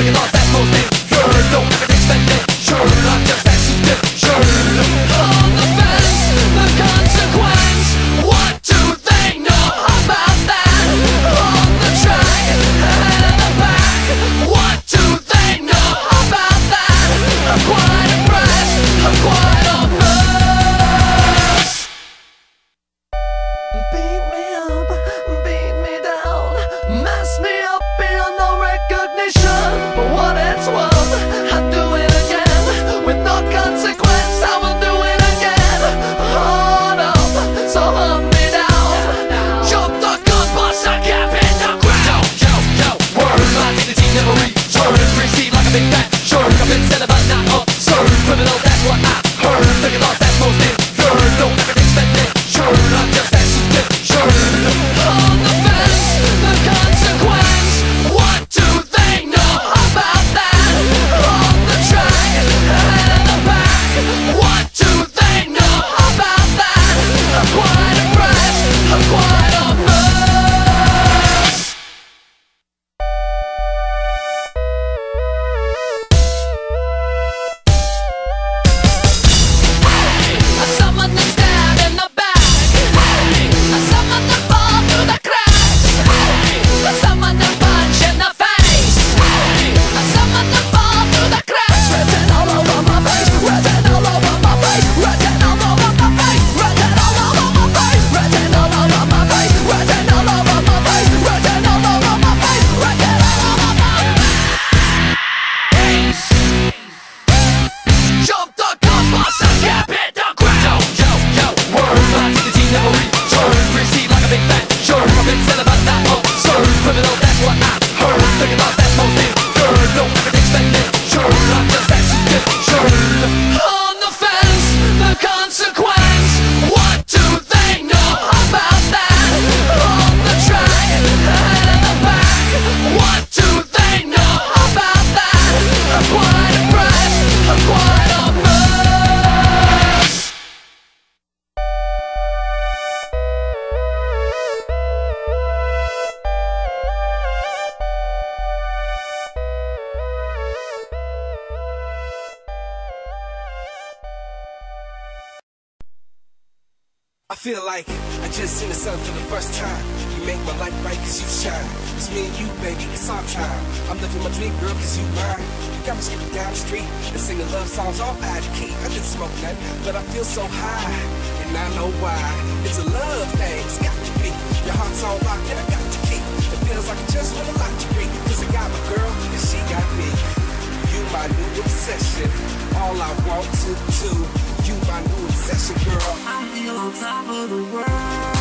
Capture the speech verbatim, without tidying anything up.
Taking lost that most name. Sure, don't ever expect it. Sure, I'm just that stupid. Sure. On the fence, the consequence. What do they know about that? On the track and the back. What do they know about that? I'm quite impressed. I'm quite impressed. Beat me up, beat me down, mess me up beyond no recognition. But what it's worth, I'll do it again. With no consequence, I will do it again. Hard up, so hunt me down. Jump the gun, bust a gap in the ground. Yo, yo, yo, word, my dignity never returns. Receive like a big fat shirt. I've been said about not absurd. Criminal, that's what I heard. Taking lost, that's most injured. Don't ever expect it. Sure, I'm just that stupid. Sure. On the fence, the consequence. What do they know about that? On the track and the back. What do they know about that? I'm quite impressed. I'm quite impressed. Hey, someone to stab in the back. Hey, someone to fall through the cracks. Hey, someone to punch in the face. Hey, someone to fall through the cracks. Written all over my face. Written all over my face. Written all over my face. Written all over my face. Written all over my face. Written all over my face. Written all over my face. Written all over my face. Jump the gun, bust a gap in the ground. Yo, yo, yo, word, my dignity never returns. Receive like a big fat shirt. I've been said about that absurd. Criminal, that's what I heard. Taking lost, that's most injured. Don't ever expect it. Sure, I'm just that stupid. Sure. On the fence, the consequence. What do they know about that? On the track and the back. What do they know about that? I'm quite impressed. I'm quite impressed. I feel like I just seen the sun for the first time. You make my life bright cause you shine. It's me and you, baby, it's our time. I'm living my dream, girl, cause you mine. You got me skipping down the street and singing love songs all out of key. I didn't smoke nothing, but I feel so high. And I know why. It's a love thing, it's got to be. Your heart's all locked and I got to keep. It feels like I just want a lot to breathe. Cause I got my girl and she got me. You my new obsession. All I want to do. You my new obsession, girl. I feel on top of the world.